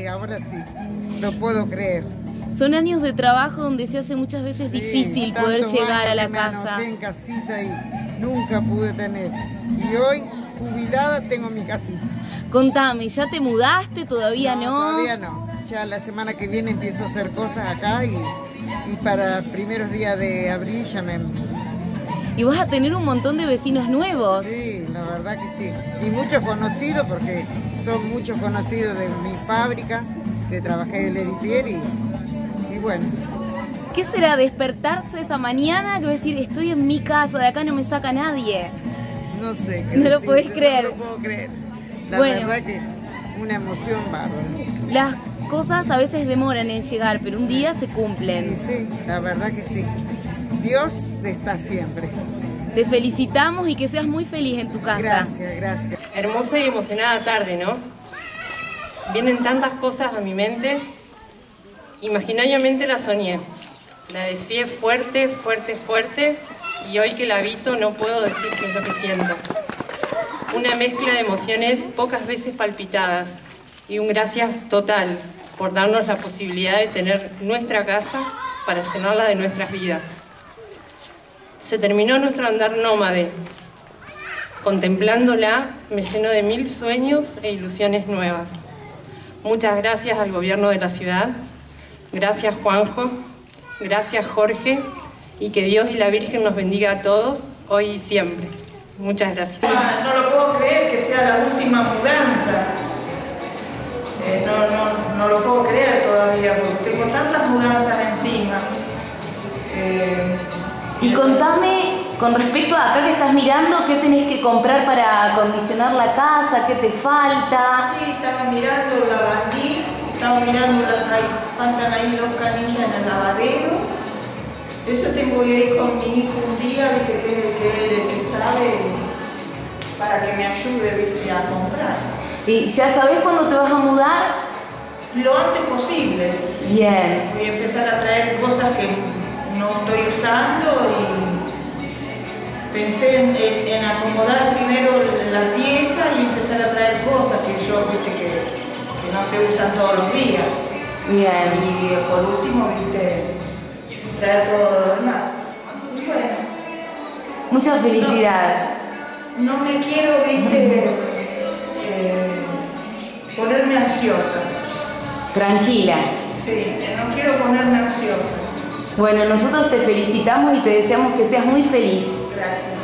ahora sí, lo puedo creer. Son años de trabajo donde se hace muchas veces difícil poder llegar a la casa. Me anoté en casita y nunca pude tener. Y hoy, jubilada, tengo mi casita. Contame, ¿ya te mudaste? ¿Todavía no? Todavía no. Ya la semana que viene empiezo a hacer cosas acá y para primeros días de abril ya me... Y vas a tener un montón de vecinos nuevos. Sí, la verdad que sí. Y muchos conocidos, porque son muchos conocidos de mi fábrica, que trabajé en el Eritier y bueno. ¿Qué será despertarse esa mañana que decir, estoy en mi casa, de acá no me saca nadie? No sé. No lo podés creer. No lo puedo creer. La bueno, verdad que una emoción bárbara. Las cosas a veces demoran en llegar, pero un día se cumplen. Sí, la verdad que sí. Dios está siempre. Te felicitamos y que seas muy feliz en tu casa. Gracias, gracias. Hermosa y emocionada tarde, ¿no? Vienen tantas cosas a mi mente. Imaginariamente la soñé. La deseé fuerte, fuerte, fuerte. Y hoy que la habito no puedo decir qué es lo que siento. Una mezcla de emociones pocas veces palpitadas. Y un gracias total por darnos la posibilidad de tener nuestra casa para llenarla de nuestras vidas. Se terminó nuestro andar nómade. Contemplándola me lleno de 1000 sueños e ilusiones nuevas. Muchas gracias al gobierno de la ciudad. Gracias Juanjo. Gracias Jorge. Y que Dios y la Virgen nos bendiga a todos, hoy y siempre. Muchas gracias. No lo puedo creer que sea la última mudanza. No lo puedo creer todavía, porque tengo tantas mudanzas encima. Y contame, con respecto a acá que estás mirando, ¿qué tenés que comprar para acondicionar la casa? ¿Qué te falta? Sí, estaba mirando el lavandí, estaba mirando, faltan ahí 2 canillas en el lavadero. Eso tengo que ir con mi hijo un día, ¿viste? que es el que sabe, para que me ayude, ¿viste? A comprar. ¿Y ya sabés cuándo te vas a mudar? Lo antes posible. Bien. Voy a empezar a traer cosas que no estoy usando y pensé en acomodar primero la pieza y empezar a traer cosas que yo, ¿viste? que no se usan todos los días. Bien. Y por último, ¿viste? Traer todo lo demás. Y bueno. Mucha felicidad. No me quiero, ¿viste? Ponerme ansiosa. Tranquila. Sí, no quiero ponerme ansiosa. Bueno, nosotros te felicitamos y te deseamos que seas muy feliz. Gracias.